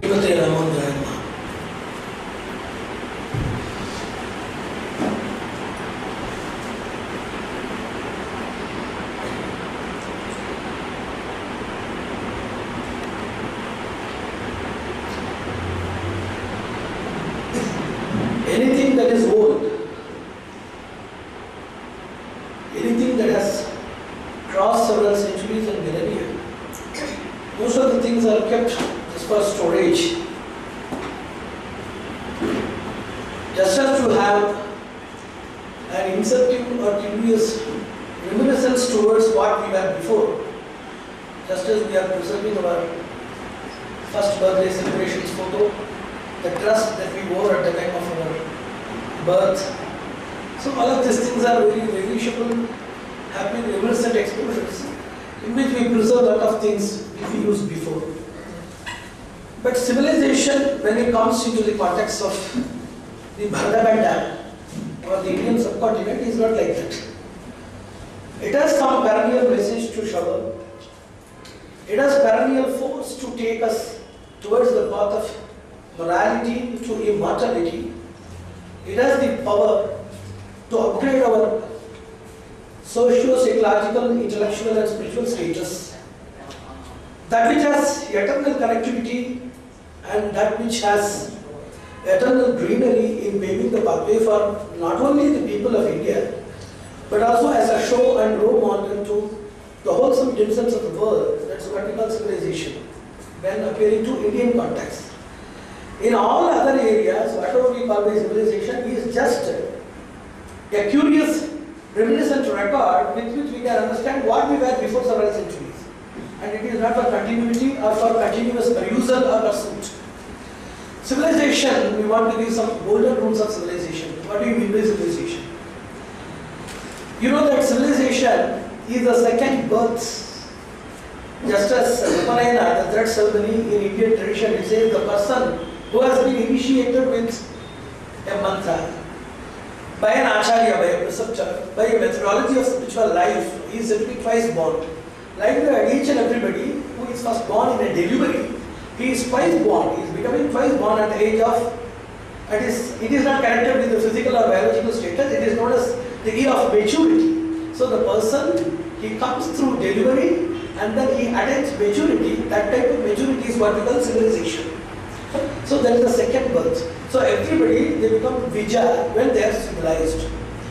Srimate Ramanujaya Namaha. Anything that is old, anything that has crossed several centuries and millennia, most of the things are kept just for storage. Just as to have an inceptive or curious reminiscence towards what we were before, just as we are preserving our first birthday celebrations photo, the dress that we wore at the time of our birth. So all of these things are very relishable, happy, reminiscent exposures in which we preserve a lot of things which we used before. But civilization, when it comes into the context of the Bharatabandha or the Indian subcontinent, is not like that. It has some perennial message to shower. It has perennial force to take us towards the path of morality to immortality. It has the power to upgrade our socio-psychological, intellectual and spiritual status. That which has eternal connectivity and that which has eternal greenery in paving the pathway for not only the people of India, but also as a show and role model to the wholesome citizens of the world. That's what we call civilization when appearing to Indian context. In all other areas, whatever we call by civilization is just a curious, reminiscent record with which we can understand what we were before several centuries. And it is not for continuity or for continuous perusal or pursuit. Civilization, we want to give some golden rules of civilization. What do you mean by civilization? You know that civilization is the second birth. Just as Upanayana, the third ceremony in Indian tradition, it says the person who has been initiated with a mantra, by an acharya, by a preceptor, by a methodology of spiritual life, he is said to be twice born. Like that, each and everybody who is first born in a delivery, he is twice born, he is becoming twice born at the age of, it is not connected with the physical or biological status, it is known as the year of maturity. So the person, he comes through delivery and then he attains maturity. That type of maturity is what we call civilization. So that is the second birth. So everybody, they become Vijaya when they are civilized.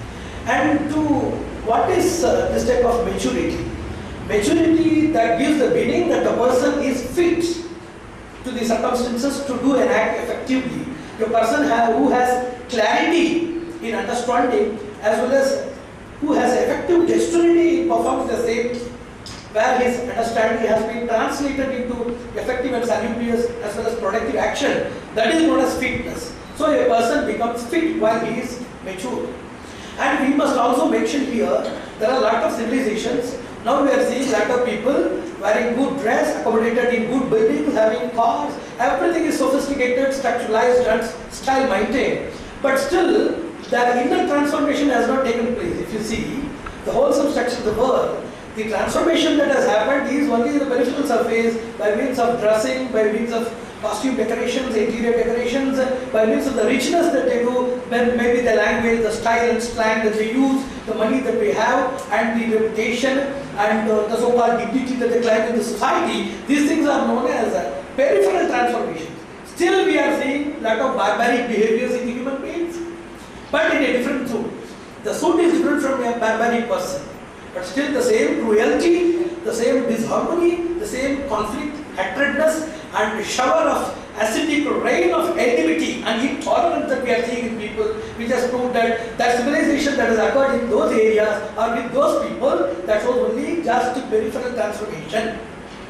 And to what is this type of maturity? Maturity that gives the meaning that the person is fit to the circumstances to do an act effectively. The person who has clarity in understanding as well as who has effective dexterity in performing the same, where his understanding has been translated into effective and salubrious as well as productive action. That is known as fitness. So a person becomes fit while he is mature. And we must also mention here, there are a lot of civilizations. Now we are seeing a lot of people wearing good dress, accommodated in good buildings, having cars. Everything is sophisticated, structuralized and style maintained. But still, the inner transformation has not taken place. If you see the wholesome structure of the world, the transformation that has happened is only the peripheral surface by means of dressing, by means of costume decorations, interior decorations, by means of the richness that they do, then maybe the language, the style and slang that they use, the money that we have, and the reputation and the so-called dignity that they claim in the society. These things are known as peripheral transformations. Still we are seeing a lot of barbaric behaviors in the human beings, but in a different suit. The suit is different from a barbaric person. But still the same cruelty, the same disharmony, the same conflict, hatredness and shower of acidic rain of enmity and intolerance that we are seeing in people, which has proved that civilization that has occurred in those areas or with those people, that was only just peripheral transformation.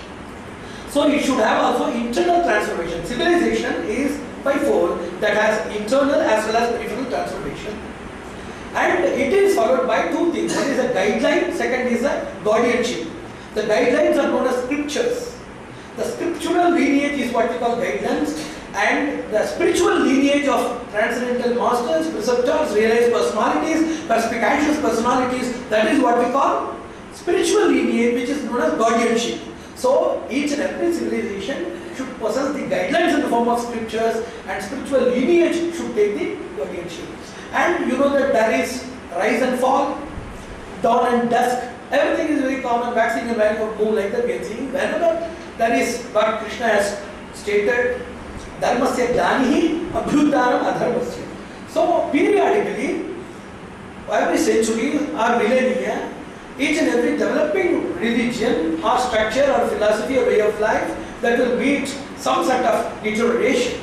So it should have also internal transformation. Civilization is bifold, that has internal as well as peripheral transformation. And it is followed by two things. One is a guideline, second is a guardianship. The guidelines are known as scriptures. The scriptural lineage is what we call guidelines, and the spiritual lineage of transcendental masters, preceptors, realized personalities, perspicacious personalities, that is what we call spiritual lineage, which is known as guardianship. So each and every civilization should possess the guidelines and the form of scriptures, and spiritual lineage should take the guardianship. And you know that there is rise and fall, dawn and dusk. Everything is very common, waxing and waning of moon, like that we are seeing. Whenever there is what Krishna has stated, dharmasya glanihi abhyutanam adharmasya. So periodically, every century or millennia, each and every developing religion or structure or philosophy or way of life that will meet some sort of deterioration.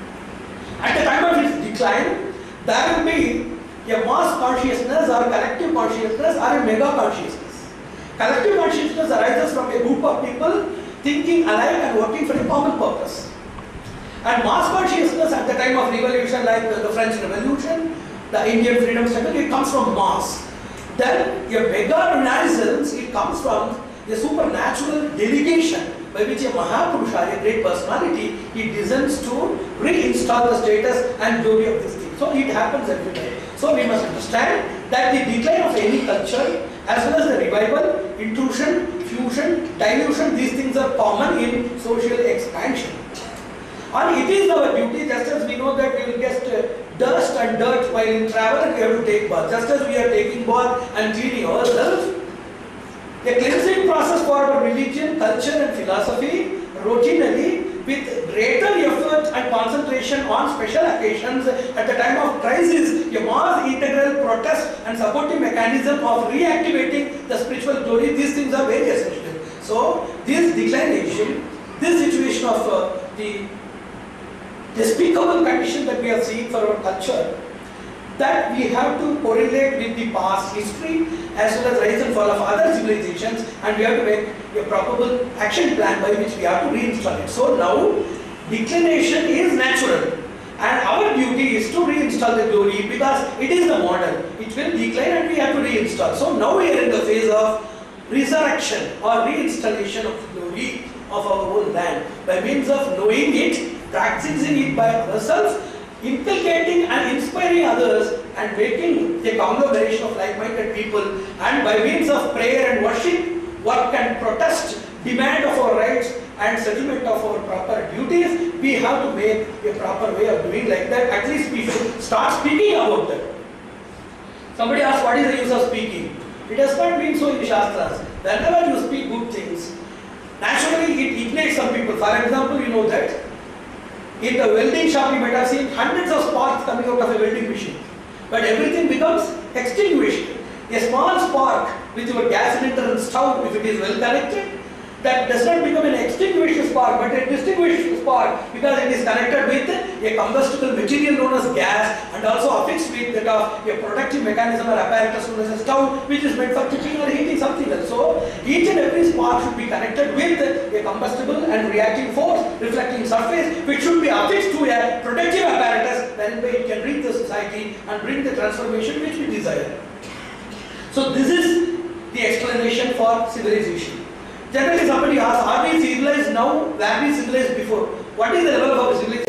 At the time of its decline, there will be a mass consciousness or collective consciousness or a mega consciousness. Collective consciousness arises from a group of people thinking alike and working for a common purpose. And mass consciousness at the time of revolution, like the French Revolution, the Indian freedom struggle, it comes from mass. Then a mega renaissance, it comes from a supernatural delegation by which a Mahapurusha, a great personality, he descends to reinstall the status and glory of this thing. So it happens every day. So we must understand that the decline of any culture, as well as the revival, intrusion, fusion, dilution, these things are common in social expansion. And it is our duty, just as we know that we will get dust and dirt while in travel, and we have to take bath. Just as we are taking bath and cleaning ourselves, a cleansing process for our religion, culture and philosophy routinely with greater effort and concentration on special occasions at the time of crisis, a mass integral protest and supportive mechanism of reactivating the spiritual glory, these things are very essential. So this declination, this situation of the despicable condition that we are seeing for our culture, that we have to correlate with the past history as well as rise and fall of other civilizations, and we have to make a probable action plan by which we have to reinstall it. So now declination is natural and our duty is to reinstall the glory because it is the model. It will decline and we have to reinstall. So now we are in the phase of resurrection or reinstallation of the glory of our own land by means of knowing it, practicing it by ourselves, inculcating and inspiring others, and making a conglomeration of like-minded people, and by means of prayer and worship, work and protest, demand of our rights and settlement of our proper duties, we have to make a proper way of doing like that. At least we should start speaking about that. Somebody asked, what is the use of speaking? It does not mean so in the Shastras. Whenever you speak good things, naturally it ignites some people. For example, you know that in the welding shop you might have seen hundreds of sparks coming out of a welding machine. But everything becomes extinguished. A small spark with your gas cylinder and stove, if it is well connected, that does not become an extinguished spark but a distinguished spark because it is connected with a combustible material known as gas and also affixed with that of a protective mechanism or apparatus known as a stove, which is meant for cooking or heating something else. So each and every spark should be connected with a combustible and reacting force, reflecting surface, which should be affixed to a protective apparatus whereby it can reach the society and bring the transformation which we desire. So this is the explanation for civilization. Generally somebody asks, are we civilized now? Were we civilized before? What is the level of our civilization?